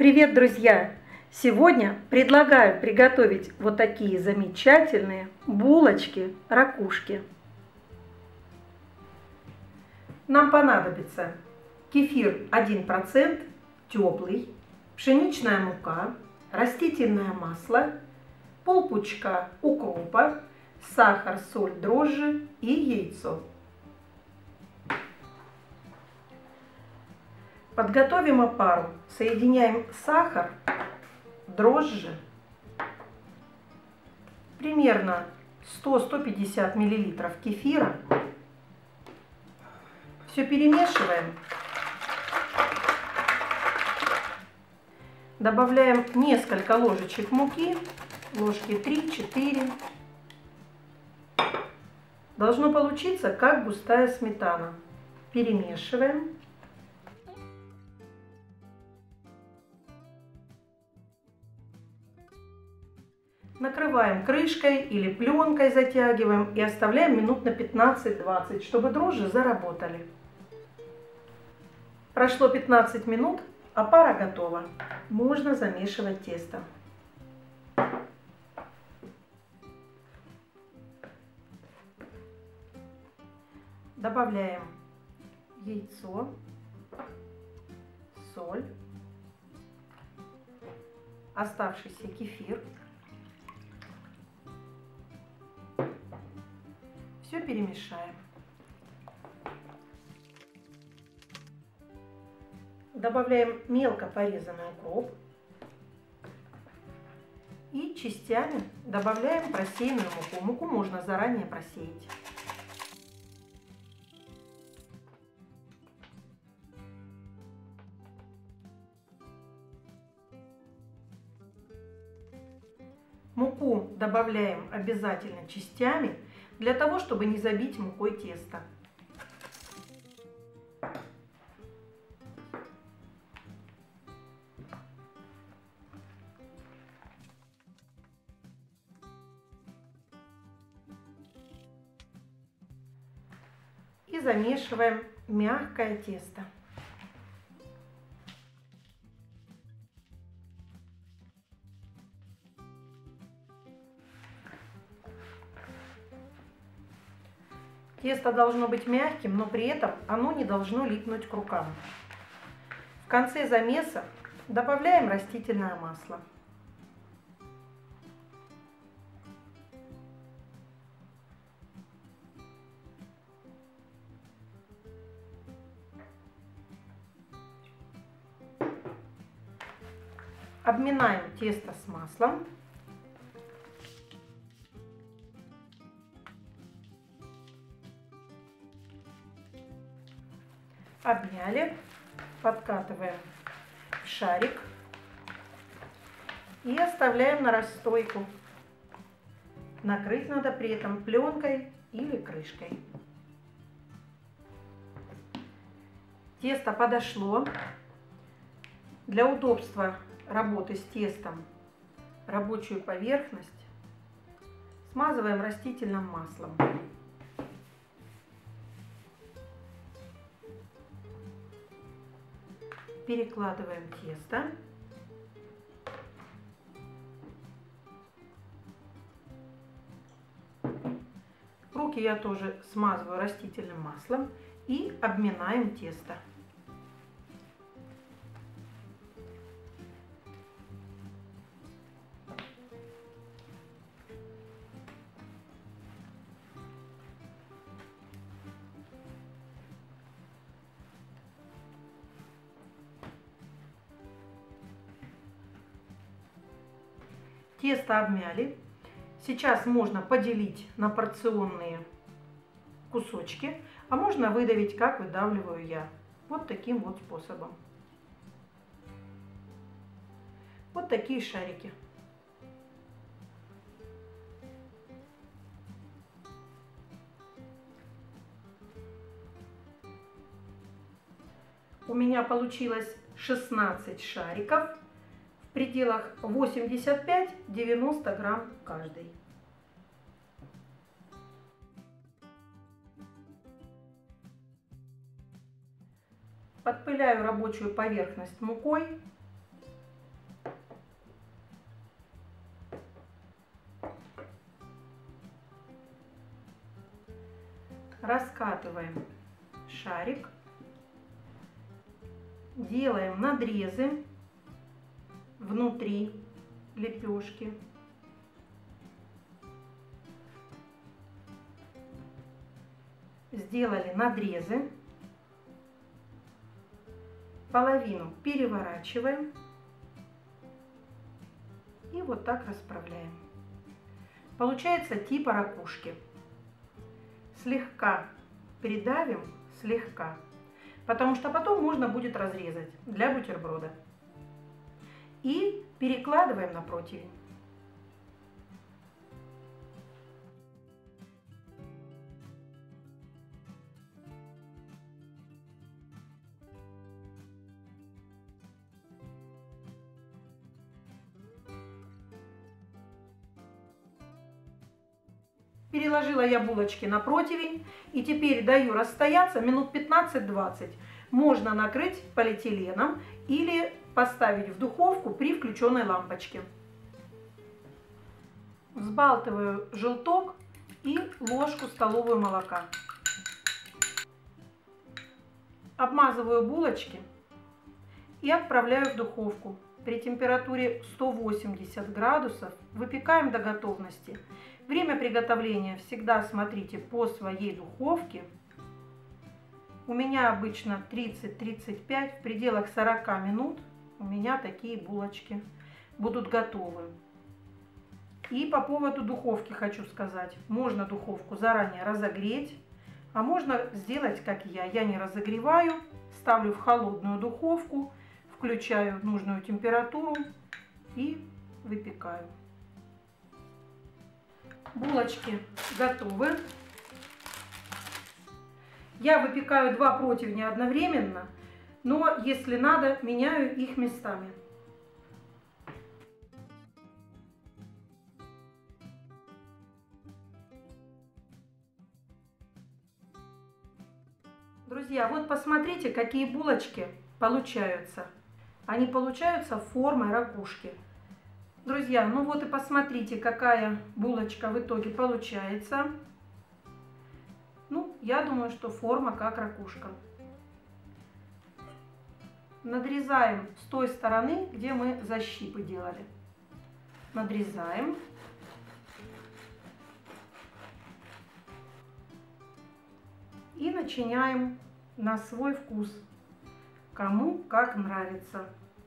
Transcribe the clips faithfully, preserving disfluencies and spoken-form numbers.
Привет, друзья! Сегодня предлагаю приготовить вот такие замечательные булочки-ракушки. Нам понадобится кефир один процент теплый, пшеничная мука, растительное масло, полпучка укропа, сахар, соль, дрожжи и яйцо. Подготовим опару. Соединяем сахар, дрожжи, примерно сто — сто пятьдесят миллилитров кефира. Все перемешиваем. Добавляем несколько ложечек муки, ложки три-четыре. Должно получиться как густая сметана. Перемешиваем. Накрываем крышкой или пленкой, затягиваем и оставляем минут на пятнадцать-двадцать, чтобы дрожжи заработали. Прошло пятнадцать минут, опара готова. Можно замешивать тесто. Добавляем яйцо, соль, оставшийся кефир. Все перемешаем. Добавляем мелко порезанный укроп. И частями добавляем просеянную муку. Муку можно заранее просеять. Муку добавляем обязательно частями, для того, чтобы не забить мукой тесто. И замешиваем мягкое тесто. Тесто должно быть мягким, но при этом оно не должно липнуть к рукам. В конце замеса добавляем растительное масло. Обминаем тесто с маслом. Обмяли, подкатываем в шарик и оставляем на расстойку. Накрыть надо при этом пленкой или крышкой. Тесто подошло. Для удобства работы с тестом рабочую поверхность смазываем растительным маслом. Перекладываем тесто. Руки я тоже смазываю растительным маслом и обминаем тесто. Тесто обмяли. Сейчас можно поделить на порционные кусочки, а можно выдавить, как выдавливаю я. Вот таким вот способом. Вот такие шарики. У меня получилось шестнадцать шариков. В пределах восемьдесят пять — девяносто грамм каждый. Подпыляю рабочую поверхность мукой раскатываем шарик, делаем надрезы внутри лепешки. Сделали надрезы, половину переворачиваем и вот так расправляем. Получается типа ракушки. Слегка придавим, слегка, потому что потом можно будет разрезать для бутерброда. И перекладываем на противень. Переложила я булочки на противень и теперь даю расстояться минут пятнадцать-двадцать. Можно накрыть полиэтиленом или поставить в духовку при включенной лампочке. Взбалтываю желток и ложку столовую молока. Обмазываю булочки и отправляю в духовку. При температуре сто восемьдесят градусов выпекаем до готовности. Время приготовления всегда смотрите по своей духовке. У меня обычно тридцать-тридцать пять, в пределах сорока минут у меня такие булочки будут готовы. И по поводу духовки хочу сказать. Можно духовку заранее разогреть, а можно сделать как я. Я не разогреваю, ставлю в холодную духовку, включаю нужную температуру и выпекаю. Булочки готовы. Я выпекаю два противня одновременно, но если надо, меняю их местами. Друзья, вот посмотрите, какие булочки получаются. Они получаются формой ракушки. Друзья, ну вот и посмотрите, какая булочка в итоге получается. Ну, я думаю, что форма как ракушка. Надрезаем с той стороны, где мы защипы делали. Надрезаем. И начиняем на свой вкус. Кому как нравится.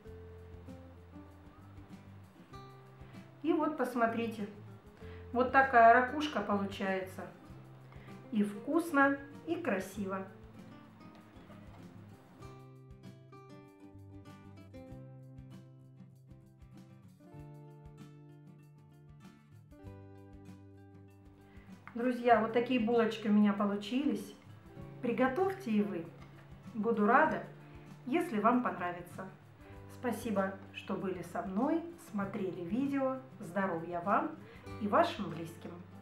И вот посмотрите, вот такая ракушка получается. И вкусно, и красиво. Друзья, вот такие булочки у меня получились. Приготовьте и вы. Буду рада, если вам понравится. Спасибо, что были со мной, смотрели видео. Здоровья вам и вашим близким.